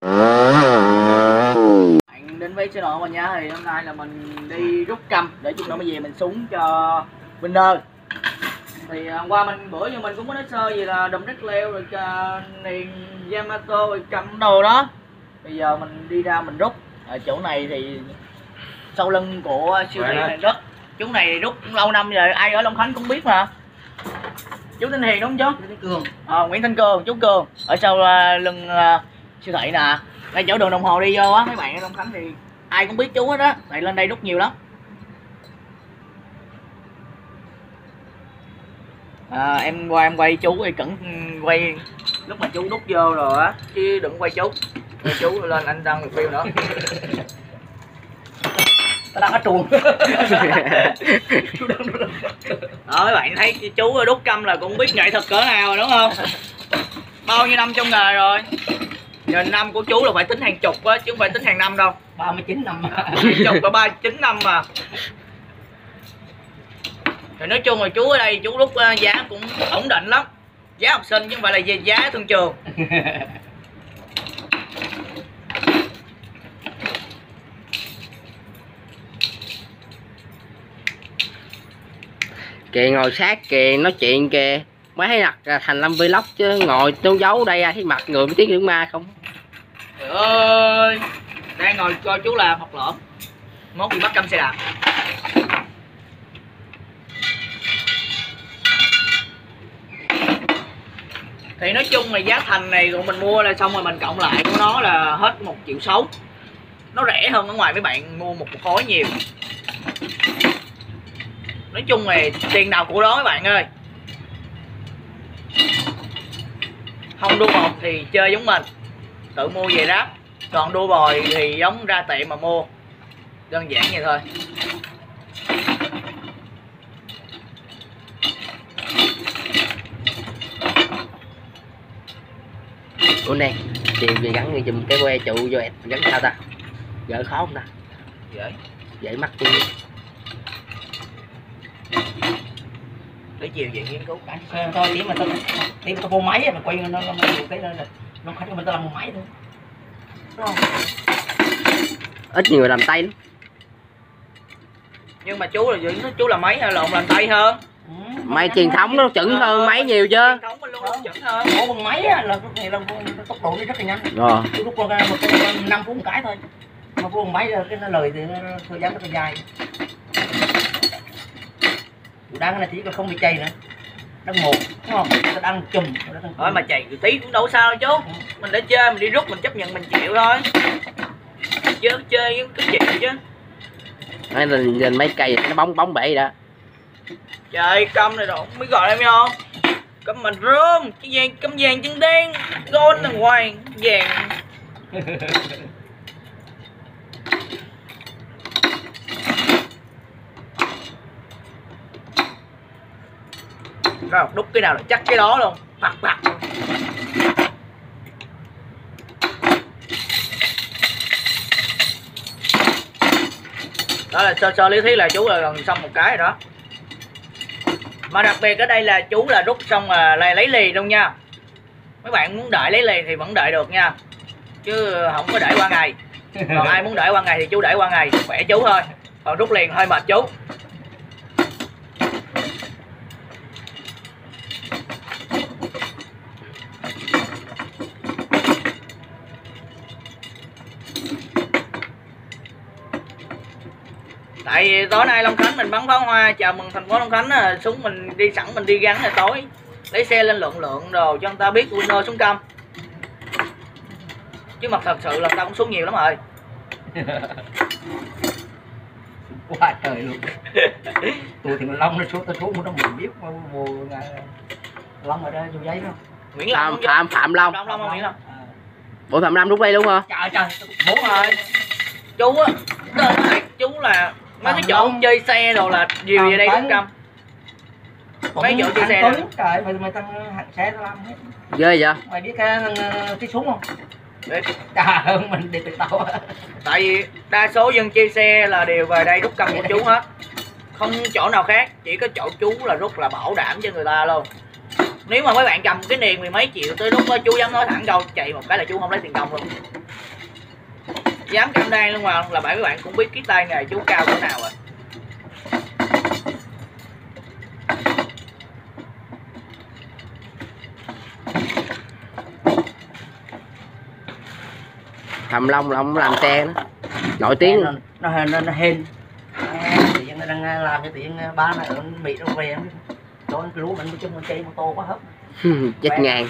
Bạn đến với channel của mình nha. Thì hôm nay là mình đi rút căm để chút nữa mới về mình súng cho Winner. Thì hôm qua bữa giờ mình cũng có nói sơ về là đùm đất leo rồi niền Yamato rồi căm đồ đó. Bây giờ mình đi ra mình rút ở chỗ này thì sau lưng của siêu thị này đất. Chú này rút cũng lâu năm rồi, ai ở Long Khánh cũng biết mà. Chú tên Hiền đúng không chú? Nguyễn Thanh Cường. Nguyễn Thanh Cường, chú Cường ở sau lưng siêu thị nè, ngay chỗ đường đồng hồ đi vô á. Mấy bạn ở Long Khánh thì ai cũng biết chú hết á, tại lên đây rút nhiều lắm. Em quay chú thì cẩn quay lúc mà chú rút vô rồi á, chứ đừng quay chú. Quay chú lên anh đăng review nữa. Tao đang ở chuồng. Đó, mấy bạn thấy chú đút căm là cũng biết nghệ thuật cỡ nào rồi đúng không? Bao nhiêu năm trong nghề rồi. Giờ năm của chú là phải tính hàng chục á, chứ không phải tính hàng năm đâu. 39 năm. Hàng chục là 39 năm mà. Thì nói chung là chú ở đây chú rút giá cũng ổn định lắm. Giá học sinh chứ không phải là giá thương trường. Kìa ngồi sát kìa, nói chuyện kìa. Mới thấy mặt thành Lâm Vlog chứ ngồi nấu giấu đây thấy mặt người mới tiếng nước ma không. Trời ơi, đang ngồi coi chú làm học lỡm. Mốt bị bắt căm xe đạp. Thì nói chung là giá thành này của mình mua là xong rồi mình cộng lại của nó là hết 1,6 triệu. Nó rẻ hơn ở ngoài mấy bạn mua một khối nhiều. Nói chung là tiền nào của đó mấy bạn ơi. Không đua một thì chơi giống mình, tự mua về ráp. Còn đua bòi thì giống ra tiệm mà mua. Đơn giản vậy thôi. Ủa nè, chị về gắn dùm cái que trụ vô gắn sao ta? Gỡ khó không ta? Dễ mắc đi. Để chiều vậy nghiên cứu cả. Thôi điểm mà tao vô máy mà quay nó được cái nó khách của mình tao làm một máy thôi. Đúng không? Ít nhiều làm tay lắm. Nhưng mà chú là chú là máy hay lộn làm tay hơn? Máy truyền thống nó chuẩn hơn máy nhiều chứ. Truyền thống mình luôn chuẩn hơn. Ủa bằng máy á, là này là tốc độ đi rất là nhanh. Rồi. Tôi rút con 5 phút một cái thôi. Mà phút bằng máy cái nó lời thì thời gian rất là dài. Đang là chỉ còn không bị chày nữa. Đang một, đúng không? Nó đang chùm. Thôi mà chày tí cũng đâu sao đâu chú. Mình đã chơi, mình đi rút mình chấp nhận mình chịu thôi. Chơi với cái chịu chứ. Nói lên mấy cây nó bóng bể đó. Trời căm này đâu mới gọi em không? Căm mình rơm, căm vàng chân đen, gold đằng ngoài, vàng. Rồi đúc cái nào là chắc cái đó luôn. Bạc. Đó là sơ lý thuyết là chú là gần xong một cái rồi đó. Mà đặc biệt ở đây là chú là rút xong là lấy lì luôn nha. Mấy bạn muốn đợi lấy lì thì vẫn đợi được nha, chứ không có đợi qua ngày. Còn ai muốn đợi qua ngày thì chú đợi qua ngày, khỏe chú thôi. Còn rút liền hơi mệt chú. Tại vì tối nay Long Khánh mình bắn pháo hoa chào mừng thành phố Long Khánh á, súng mình đi sẵn mình đi gắn là tối lấy xe lên lượng đồ cho người ta biết Winner súng căm. Chứ mặt thật sự là tao cũng súng nhiều lắm rồi. Quá trời luôn. Tôi thì Long nó xuống, tao xuống nó mình biết mùa Long ở đây vô giấy không? Nguyễn Long Phạm Long. Long không Nguyễn Long. Ủa Phạm Long rút đây đúng không? Trời, Đúng rồi. Chú á, chú là mấy cái chỗ chơi xe đồ là nhiều về đây rút căm. Mấy chỗ chơi xe đó. Trời, mày tăng hạt xe tao làm hết. Ghê vậy? Mày biết cái súng không? Trời ơi, mình đi từ tàu. Tại vì đa số dân chơi xe là đều về đây rút căm của chú hết. Không chỗ nào khác, chỉ có chỗ chú là rút là bảo đảm cho người ta luôn. Nếu mà mấy bạn cầm cái niềng mười mấy triệu tới lúc đó chú dám nói thẳng đâu chạy một cái là chú không lấy tiền công luôn. dám cam đoan luôn mà là bởi các bạn cũng biết cái tay nghề chú cao cỡ nào rồi. Thầm Long là ông làm xe nữa, nổi tiếng. Nó hên tự nhiên nó đang làm cho tự nhiên ba này ở Mỹ nó về cho cái lúa mình chung con chơi mô tô quá hấp. Chết ngàn.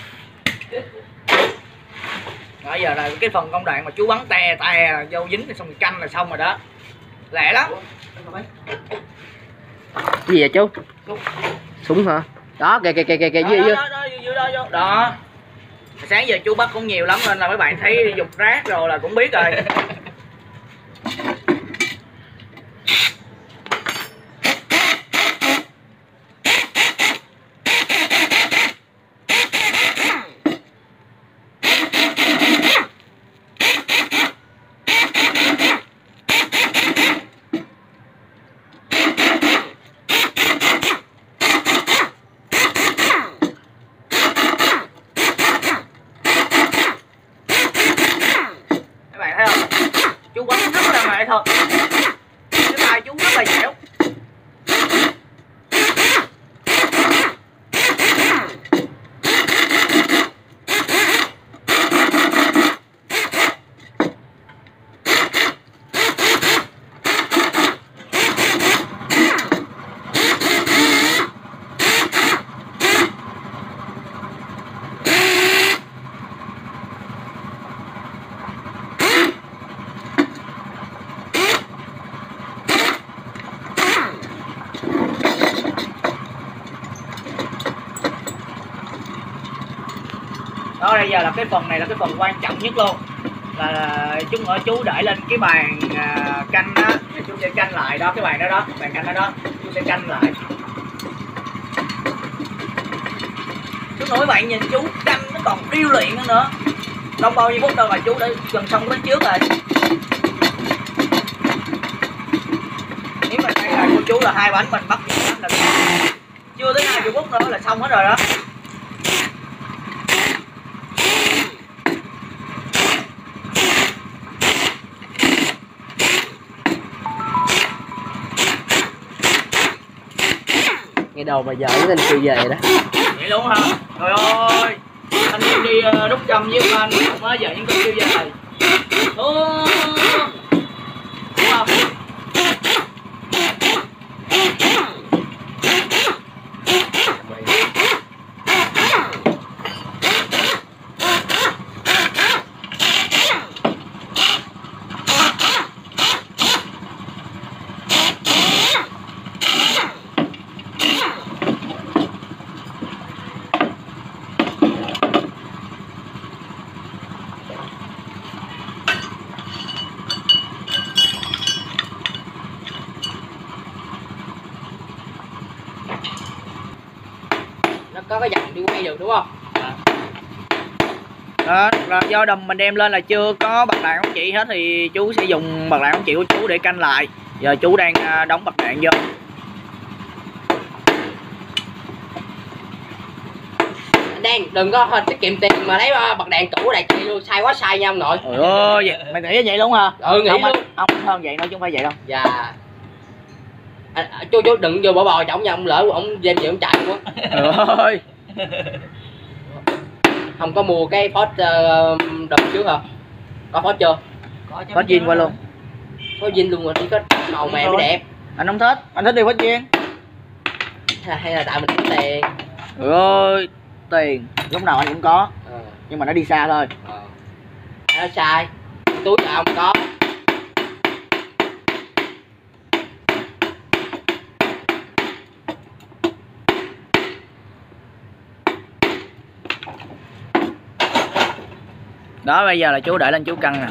Bây giờ là cái phần công đoạn mà chú bắn tè vô dính xong rồi canh là xong rồi đó, lẹ lắm. Cái gì vậy chú? Súng hả? Đó kìa dưới đó đó. Sáng giờ chú bắt cũng nhiều lắm nên là mấy bạn thấy dục rác rồi là cũng biết rồi. Chú bắn rất là mệt thật, cái tay chú rất là dẻo. Đó, bây giờ là cái phần này là cái phần quan trọng nhất luôn, là chú để lên cái bàn canh á, chú sẽ canh lại đó, cái bàn đó đó, bàn canh đó đó, chú sẽ canh lại. Chú nói bạn nhìn chú canh nó còn điêu luyện nữa, không bao nhiêu phút đâu mà chú đã gần xong tới trước rồi. Nếu mà đây là của chú là 2 bánh, mình bắt là chưa tới 20 phút nữa là xong hết rồi đó. Nghe đầu mà giỡn nên kêu về đó. Vậy luôn hả? Trời ơi, anh em đi rút châm với anh mới giờ những con kêu về. Đúng không? Nó có cái dòng đi quay được đúng không? Đó, là do đầm mình đem lên là chưa có bạc đạn ống chỉ hết thì chú sẽ dùng bạc đạn ống chỉ của chú để canh lại. Giờ chú đang đóng bạc đạn vô. Anh Đen đừng có tiết kiệm tiền mà lấy bạc đạn cũ đại chị luôn, sai quá sai nha ông nội. Trời ơi, mày nghĩ vậy luôn hả? Ừ, nghĩ không, luôn. Không hơn vậy đâu chứ không phải vậy đâu. Dạ. Chú đừng vô bỏ chổng nha, ông lỡ ông đem về ông chạy quá. Trời ơi. Không có mua cái phốt đầm trước hả? Có phốt chưa? Có zin qua luôn. Có zin luôn rồi, chỉ có màu mè mới đẹp. Anh không thích, anh thích đi phốt zin. Hay là tại mình kiếm tiền. Trời ơi, tiền lúc nào anh cũng có. Nhưng mà nó đi xa thôi. Nó sai. Túi là không có. Đó, bây giờ là chú để lên chú cân nè.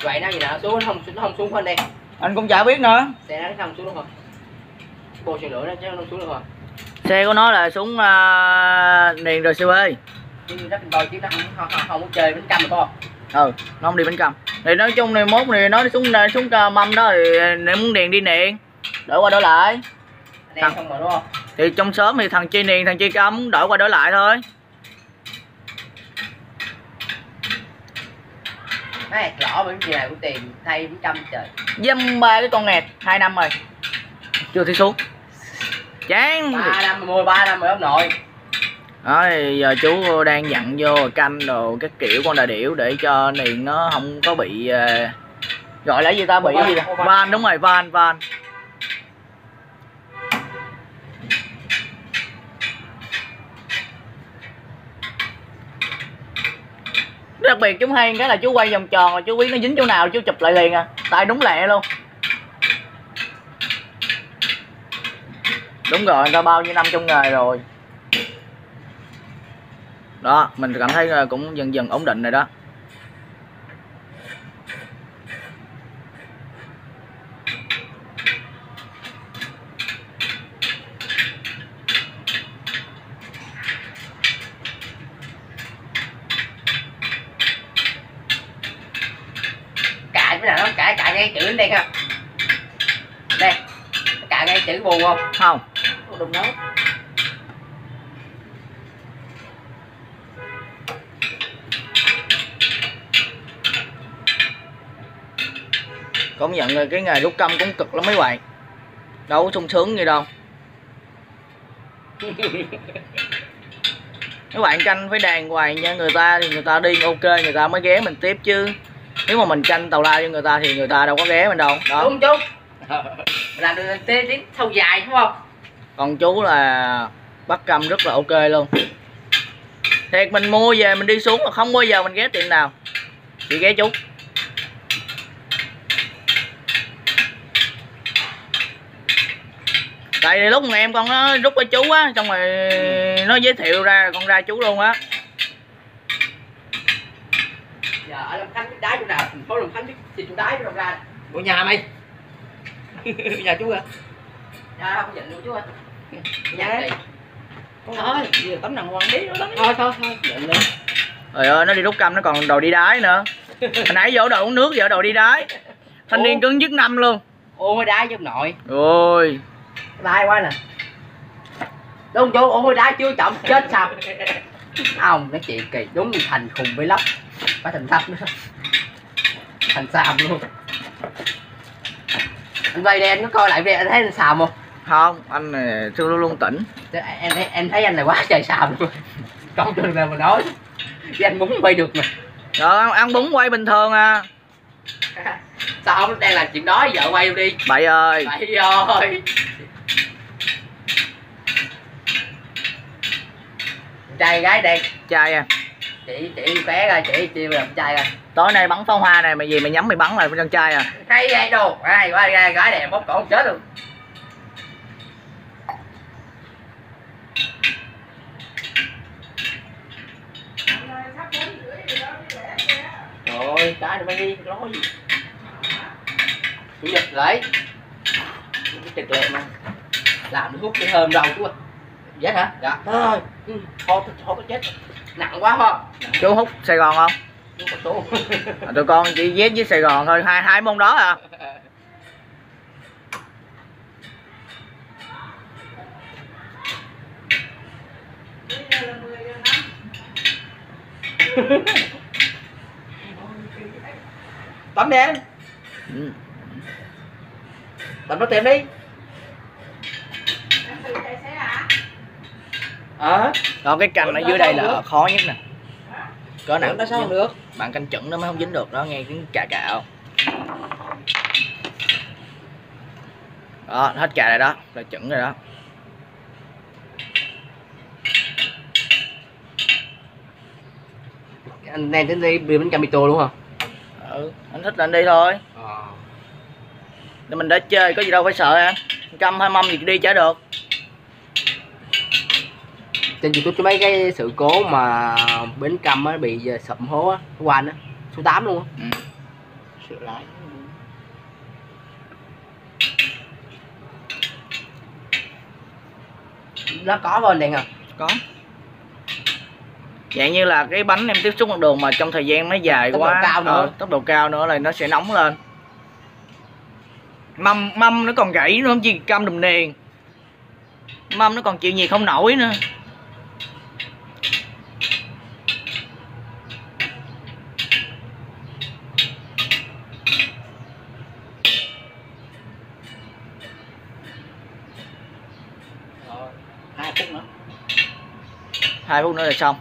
vậy nó gì nào xuống nó không xuống bên đây. Anh cũng chả biết nữa. Xe nó không xuống được rồi. Bô xe lửa nó chứ không xuống được rồi. Xe của nó là xuống niền RCB. Chứ nó coi chứ nó không có chơi bánh cam mà con. Ừ, nó không đi bánh cam. Thì nói chung này mốt thì nó xuống mâm đó thì nếu muốn điền đi niền. Đổi qua đổi lại. Đen không mà đúng không? Thì trong xóm thì thằng chi niền thằng chi cấm đổi qua đổi lại thôi. Này, rõ bởi vì này của tiền thay bánh cam trời. Dâm ba cái con nghẹt 2 năm rồi. Chưa thấy xuống. Chán. 3 năm mua 3 năm rồi ông nội. Đó thì giờ chú đang dặn vô canh đồ các kiểu con đà điểu để cho niền nó không có bị gọi là gì ta, bị gì ta? Van, đúng rồi, van. Đặc biệt chúng hay cái là chú quay vòng tròn là chú biết nó dính chỗ nào chú chụp lại liền à, tay đúng lẹ luôn. Đúng rồi, người ta bao nhiêu năm trong nghề rồi. Đó, mình cảm thấy cũng dần dần ổn định rồi đó. Cài cái nào nó cài ngay chữ đến đây ha. Đây. Cài ngay chữ buồn không? Không. Đụng nó. Công nhận là cái nghề đúc căm cũng cực lắm mấy bạn. Đâu có sung sướng gì đâu. Các bạn canh phải đàng hoàng nha, người ta thì người ta đi ok người ta mới ghé mình tiếp chứ. Nếu mà mình canh tào lao cho người ta thì người ta đâu có ghé mình đâu. Đó. Đúng chú. Làm được đến sâu dài đúng không? Còn chú là bắt căm rất là ok luôn. Thiệt mình mua về mình đi xuống mà không bao giờ mình ghé tiệm nào. Chỉ ghé chú. Tại vì lúc mà em con nó rút với chú á, xong rồi nó giới thiệu ra con ra chú luôn á. Giờ ở Long Khánh biết đá chỗ nào, thành phố Long Khánh biết thì chỗ đá chỗ nào ra. Của nhà mày. Nhà chú à? Dạ không nhận luôn chú ơi. Dạ. Dạ. Thôi, giờ tấm đàng hoàng biết nó Thôi. Nhận lên. Trời ơi, nó đi rút căm nó còn đồ đi đái nữa. Hồi nãy giờ đồ uống nước giờ đồ đi đái. Thanh niên cứng dứt năm luôn. Ô mới đá chứ ông nội. Ôi. Lai quá nè. Đúng chú, ô mới đá chưa chậm chết sao? Ông nói chuyện kỳ đúng như thành khùng với lóc. Phải thành thấp nữa. Thành xàm luôn. Anh quay đây anh có coi lại về anh thấy anh xàm không? Không, anh này luôn luôn tỉnh. Em thấy anh này quá trời xàm luôn. Không chừng nào mà nói. Chứ anh muốn quay được mà. Rồi ăn bún quay bình thường à. Sao ông đang làm chuyện đó vợ quay đi. Bậy ơi. Bậy ơi. Trai gái đen. Trai à. Chị bé rồi chị làm trai rồi. Tối nay bắn pháo hoa này mà gì mày nhắm mày bắn lại với con trai à. Hay vậy đồ. Ai quá gái đẹp bóp cổ không chết luôn. Rồi, cái này mới đi, nói gì? Chủ nhật lấy. Cái trực lẹ mà. Làm nó hút cái thơm đâu chú ơi. Vậy hả? Dạ. Thôi. Thôi có chết. Nặng quá không? Chú hút Sài Gòn không? Chú có số. Tụi con chỉ ghét với Sài Gòn thôi, hai môn đó à. Tắm đi em. Ừ. Tắm nó tìm đi. Đó cái canh ở dưới đây là khó nhất nè. Cỡ nặng nó sao không được? bạn canh chuẩn nó mới không dính được đó, nghe tiếng cà cà không? Đó, hết cà rồi đó, là chuẩn rồi đó. Anh đang tính đi bánh Camito luôn hả? Ừ, anh thích là anh đi thôi. Để mình đã chơi có gì đâu phải sợ hả? Căm hai mâm gì đi chả được. Trên YouTube có mấy cái sự cố mà bến căm á bị sụm hố á, của anh á, số 8 luôn á. Ừ. sửa lại. Nó có bên đèn à? Có. Dạng như là cái bánh em tiếp xúc mặt đường mà trong thời gian nó dài Tốc độ quá, cao nữa. tốc độ cao nữa là nó sẽ nóng lên. Mâm nó còn gãy nữa, không chỉ căm đùm niền. Mâm nó còn chịu nhiệt không nổi nữa. Rồi, 2 phút nữa. 2 phút nữa là xong.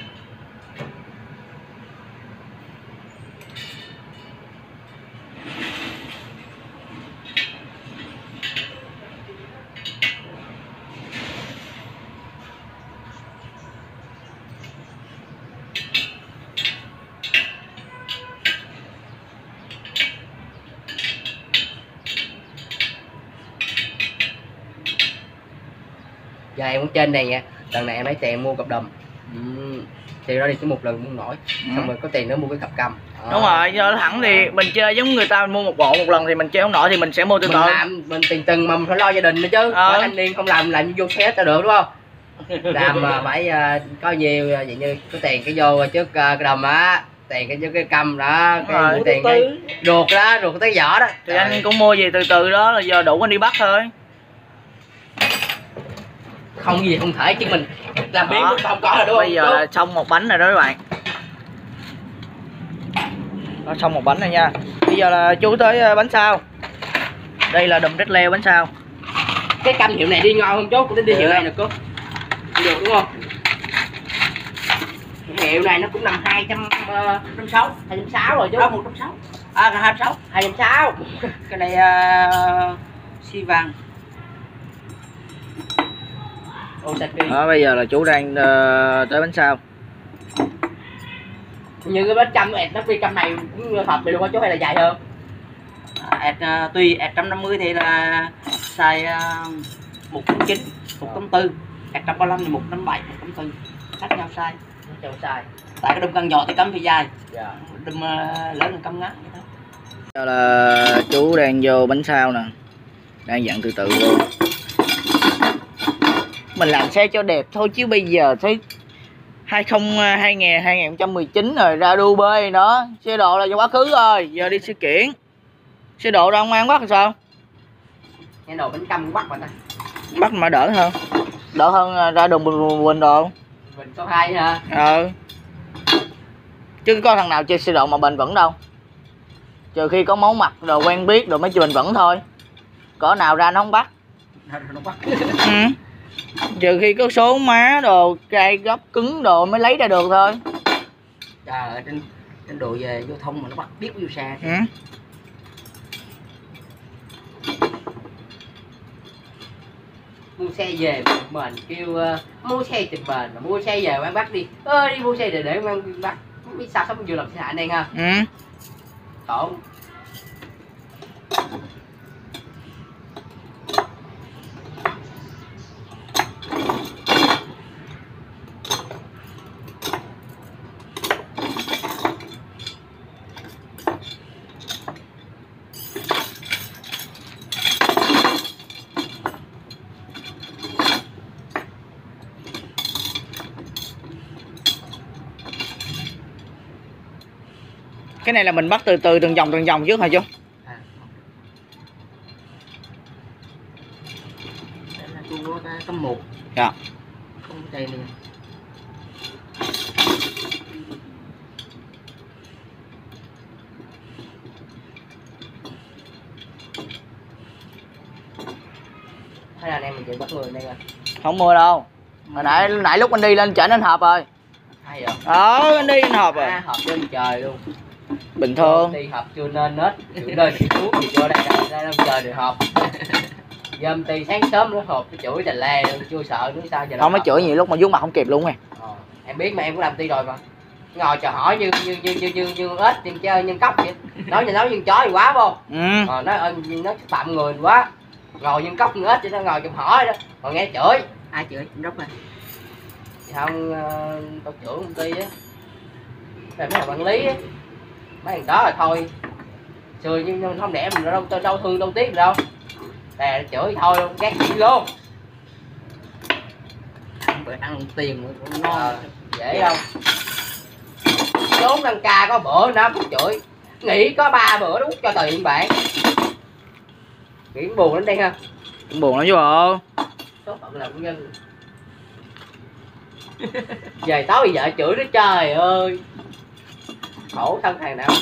Giờ em cũng trên này nha, lần này em lấy tiền mua cặp đùm. Tiền đó đi chỉ một lần mua nổi, xong rồi có tiền nữa mua cái cặp cầm. Đúng rồi, cho thẳng thì mình chơi giống người ta, mình mua một bộ một lần thì mình chơi không nổi thì mình sẽ mua từ từ. Mình làm mình tiền từng mà mình phải lo gia đình nữa chứ. Thanh niên không làm như vô xe ta được đúng không? Làm mà phải có nhiều vậy như có tiền cái vô trước cái đùm á, tiền cái trước cái cầm đó, cái tiền cái ruột đó, ruột tới vỏ đó. Thì anh cũng mua gì từ từ đó là giờ đủ anh đi bắt thôi. Không gì không thể chứ mình làm biến không có là đúng không? Bây giờ là xong một bánh rồi đó các bạn. Đó, xong một bánh rồi nha. Bây giờ là chú tới bánh sau. Đây là đùm rách leo bánh sau. Cái canh hiệu này đi ngon không chú? Cũng đi hiệu này được cô. Được đúng không? Cái hiệu này nó cũng nằm 260 rồi chú. 160. À 260. 260. Cái này xi vàng. Osaki. Đó, bây giờ là chú đang tới bánh sau. Như cái bánh trăm ẹt nó phi trăm này cũng hợp được luôn chú hay là dài hơn? Ẹt tùy, ẹt 150 thì là xài 1.9, 1.4, ẹt 135 thì 1.7, 1.4, khác nhau size. Chào sai. Tại cái đùm càng nhỏ thì cắm thì dài, Dạ. đùm lớn thì cắm ngắn vậy thôi. Bây giờ là chú đang vô bánh sau nè. Đang dặn từ từ luôn. Mình làm xe cho đẹp thôi chứ bây giờ thấy 2019 rồi ra Dubai nữa, xe độ là trong quá khứ rồi, giờ đi sự kiện. Xe độ ra không ăn bắt thì sao? Nghe đồ bánh căm bắt mà ta. Bắt mà đỡ hơn ra đường Bình đồ. Mình số 2 hả? Chứ có thằng nào chơi xe độ mà bền vững đâu, trừ khi có máu mặt rồi quen biết rồi mới chơi bền vững thôi, cỡ nào ra nó không bắt. Nó bắt. Trừ khi có số má đồ cay gấp cứng đồ mới lấy ra được thôi. Trời ơi, trên đồ về vô thông mà nó bắt biết vô xa. Mua xe về mình kêu mua xe thì bền mà mua xe về quán bắt đi. Đi mua xe để quán bắt. Không biết sao sống vừa làm xe hại đen ha. Khổ. Cái này là mình bắt từ từ từng vòng trước hả chú? Đây là chu tấm 1. Dạ. Không đây nè. Hay là anh em mình chỉ bắt người đây rồi. Không mua đâu. Hồi nãy lúc anh đi lên chảnh anh họp rồi. Hay vậy? Anh đi anh họp rồi. Họp trên trời luôn. Bình thường. Đi họp chưa nên hết. Chủ đơn thì thuốc thì vô đây ra trời để họp. Dâm ty sáng sớm nó họp cái chửi tành le luôn, chưa sợ nữa sao giờ. Không mới chửi nhiều lúc mà vuốt mặt không kịp luôn nè. Em biết mà em cũng làm ty rồi mà. Ngồi chờ hỏi như ếch nhưng chơi nhân cốc vậy. Nói như chó thì quá vô. Nói phạm người quá. Ngồi nhân cốc như ếch vậy đó, ngồi chụp hỏi đó. Còn nghe chửi. Ai chửi? Em rút rồi. Không tổ trưởng công ty á. Rồi mấy thằng quản lý á. Mấy thằng đó là thôi. xưa nhưng mình không đẻ mình đâu thương đâu tiếc đâu. Đè chửi thôi luôn, ghét gì luôn. Ăn tiền cũng ngon. Dễ không? Trốn đăng ca có bữa nó cũng chửi. Nghỉ có 3 bữa nó út cho tiền bạn. Nghĩ buồn lắm đây ha. Cũng buồn lắm chứ bộ. Số phận là quân nhân. Về tối vợ chửi nó trời ơi. Khổ thân thằng nào.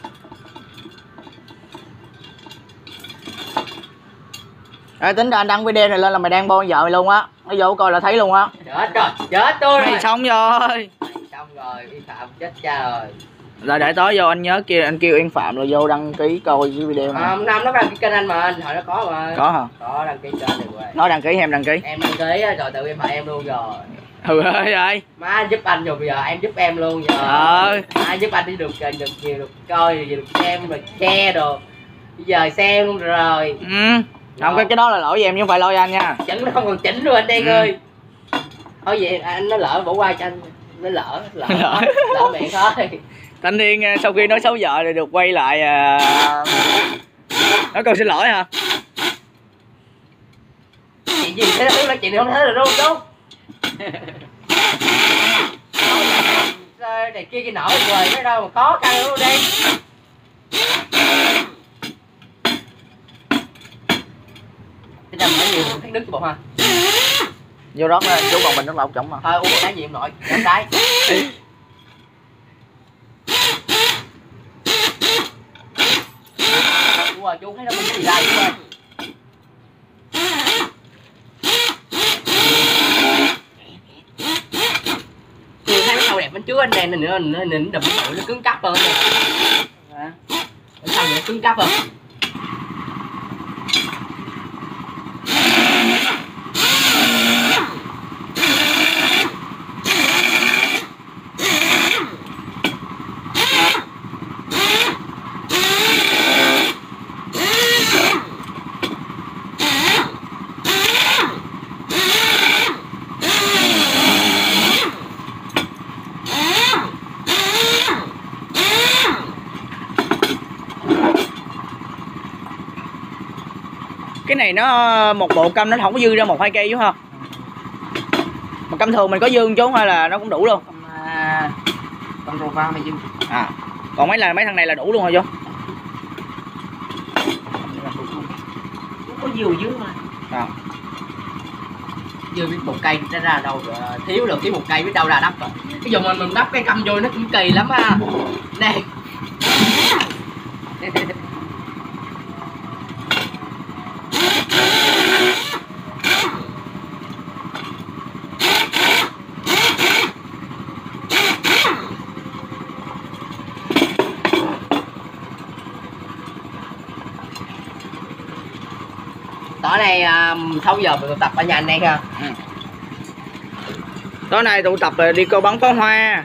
Ê, tính ra anh đăng video này lên là mày đang bon vợ mày luôn á. Nó vô coi là thấy luôn á. Chết rồi, chết tôi rồi. Mày xong rồi. Xong rồi, vi phạm chết cha rồi. Rồi để tối vô anh nhớ kia anh kêu Yên Phạm là vô đăng ký coi cái video này. Năm nó đăng ký kênh anh mà anh hỏi nó có mà. Có hả? Có đăng ký kênh được rồi. Nói đăng ký em đăng ký. Em đăng ký rồi tự em hỏi em luôn rồi. Ừ ơi ơi. Má giúp anh rồi bây giờ em giúp em luôn giờ. Má giúp anh đi được nhiều được coi được xem rồi share đồ. Bây giờ xem luôn rồi. Ừ. Không cái đó là lỗi của em chứ không phải lỗi anh nha. Chỉnh nó không còn chỉnh rồi anh Đen ơi. Thôi vậy anh nó lỡ bỏ qua cho anh. Nó lỡ miệng thôi. Thanh niên sau khi nói xấu vợ thì được quay lại nói câu xin lỗi hả? Chuyện gì thế đó, chuyện không thế là luôn đúng. Này kia cái nổi rồi cái đâu mà khó khăn luôn đi. Cái này mấy nhiều thấy đứng cho bộ ha. Vô đó chú còn mình nước lọc chổng mà. Thôi uống cái gì em nội, em trái. Chú thấy nó không có gì đây chú ơi. Chú thấy nó sâu đẹp bên trước anh đèn này nữa, nó đùm bụi nó cứng cắp hơn nè. Sao vậy, nó cứng cắp hơn. Cái này nó một bộ căm nó không có dư ra 1-2 cây chú ha. Mà căm thường mình có dư chú hay là nó cũng đủ luôn? Con rô va mày dư. À. Còn mấy thằng này là đủ luôn hả chú? Có nhiều dữ mà. À. Dư biết một cây nó ra đâu rồi. Thiếu được cái một cây biết đâu ra đắp rồi. Cái dùng mình đắp cái căm vô nó cũng kỳ lắm ha. Nè. Tối nay 6 giờ mình tụ tập ở nhà anh đây ha. Ừ. Tối nay tụ tập là đi coi bắn pháo hoa.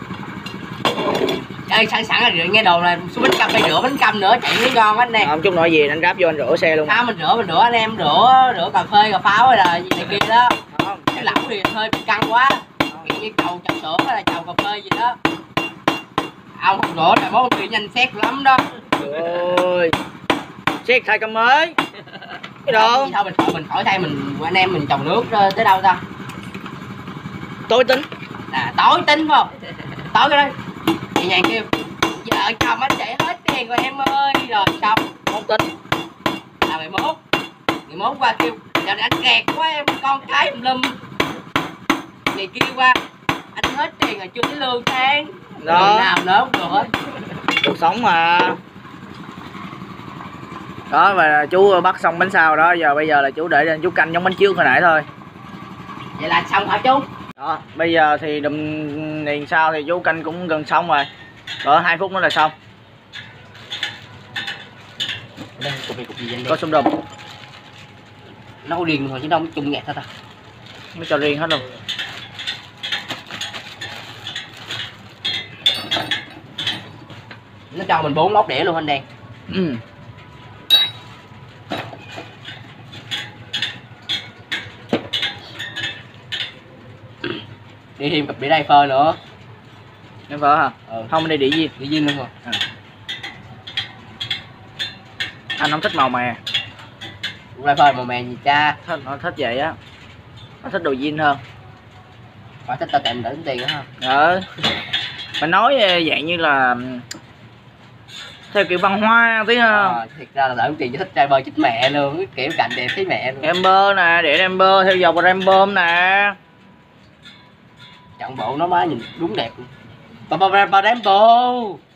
Ê sẵn là nghe đồ là số bánh cam phải rửa bánh cam nữa chạy mới ngon anh nè. Không chút nói gì anh ráp vô anh rửa xe luôn. À, mình rửa anh em rửa cà phê cà pháo hay là gì này kia đó. Không. Cái lẩu thì hơi bị căng quá. Kiểu như chầu sữa hay là chầu cà phê gì đó. Ông không rửa là món gì nhanh xét lắm đó. Ôi. Xét thay cam mới. Cái đồ. Thôi mình khỏi thay mình anh em mình trồng nước tới đâu ta? Tối tính. À, tối tính phải không? Tối cái đó. Chị nhàn kêu vợ chồng anh chạy hết tiền rồi em ơi. Rồi xong Không tính. là 11 qua kêu giờ anh kẹt quá em con cái lum ngày kia qua anh hết tiền rồi chưa thấy lương tháng Đó. nào nữa không được hết. Cuộc sống mà. Đó và chú bắt xong bánh xào đó, giờ bây giờ là chú để lên chú canh giống bánh trước hồi nãy thôi. Vậy là xong hả chú? Đó, bây giờ thì đùm niền sau thì chú canh cũng gần xong rồi. Cỡ 2 phút nữa là xong. Đây cục gì vậy? Có xung đùm. Nấu liền rồi chứ đâu chung nhạc thôi ta. Mới cho riêng hết luôn. Nó cho mình 4 móc đĩa luôn anh Đen. Ừ. Đi thêm cặp đĩa đây phơ nữa. Em vợ hả? Ừ. Không đi đĩa gì. Đi viên luôn rồi. À. Anh không thích màu mè. Ra phơi màu mè gì cha. Nó thích vậy á. Nó thích đồ zin hơn. Phải thích tao tèm đỡ tiền á ha. Mình nói dạng như là theo kiểu văn hoa tí không? Thiệt ra là đỡ tiền cho thích trai bơ chích mẹ luôn, cái kiểu cạnh đẹp thấy mẹ luôn. Rambo nè, để Rambo theo dòng Rambo nè. Chọn bộ nó má nhìn đúng đẹp. Ba Rambo.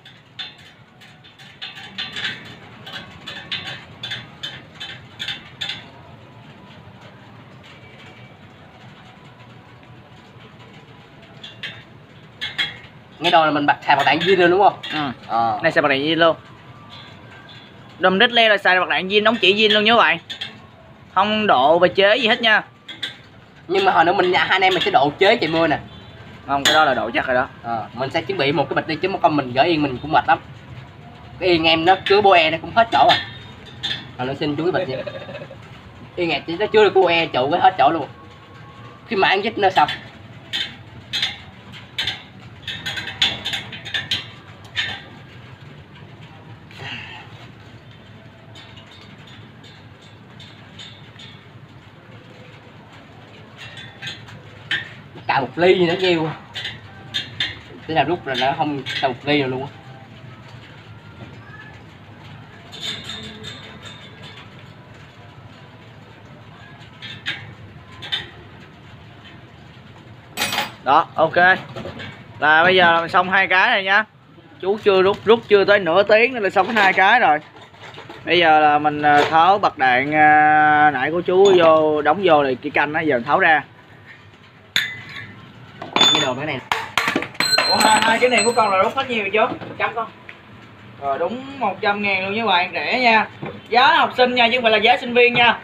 Nghe đồn là mình xài bạc đạn zin luôn đúng không? Này xài bạc đạn zin luôn. Đùm đít leo là xài bạc đạn zin, đóng chỉ zin luôn nhớ vậy. Không độ và chế gì hết nha. Nhưng mà hồi nữa hai anh em mình sẽ độ chế chạy mưa nè. Không, cái đó là độ chắc rồi đó. Mình sẽ chuẩn bị một cái bịch đi chứ mà con mình gửi yên mình cũng mệt lắm. Cái yên em nó chứa boe nó cũng hết chỗ rồi. Hồi nữa xin chú cái bịch vậy. Yên em chỉ nó chứa được boe trụ cái hết chỗ luôn. Khi mà ăn dít nó xong. Cả một ly gì nữa nhiêu. Thế là rút là nó không cả một ly rồi luôn. Đó, ok. Là bây giờ là mình xong 2 cái này nha. Chú chưa rút chưa tới nửa tiếng nữa là xong 2 cái rồi. Bây giờ là mình tháo bạc đạn nãy của chú vô, đóng vô này cái canh đó, giờ mình tháo ra. Cái đồ cái này. Ủa, hai cái này của con là rút hết nhiêu vậy chú? 100 con. Rồi đúng 100.000 luôn với bạn, rẻ nha. Giá học sinh nha chứ không phải là giá sinh viên nha.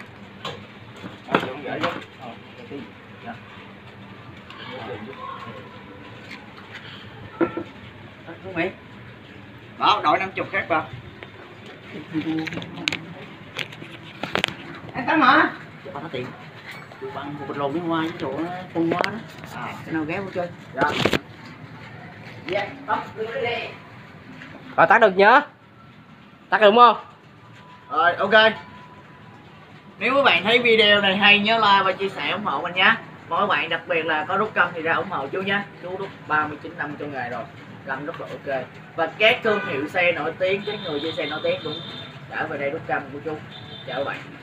Đó, đổi 50 khác vào. Anh Tám hả? Cho có tiền. Tôi bằng một bịch lồn với hoa với chỗ nó phun quá đó. Cái nào ghé vô chơi. Dạ. Rồi tắt được nhớ. Tắt được đúng không? Rồi, ok. Nếu các bạn thấy video này hay nhớ like và chia sẻ ủng hộ mình nhé. Mọi bạn đặc biệt là có rút cân thì ra ủng hộ chú nhé. Chú rút 39 năm trong ngày rồi, cân rất là ok. Và các thương hiệu xe nổi tiếng, các người chơi xe nổi tiếng cũng trở về đây rút cân của chú. Chào các bạn.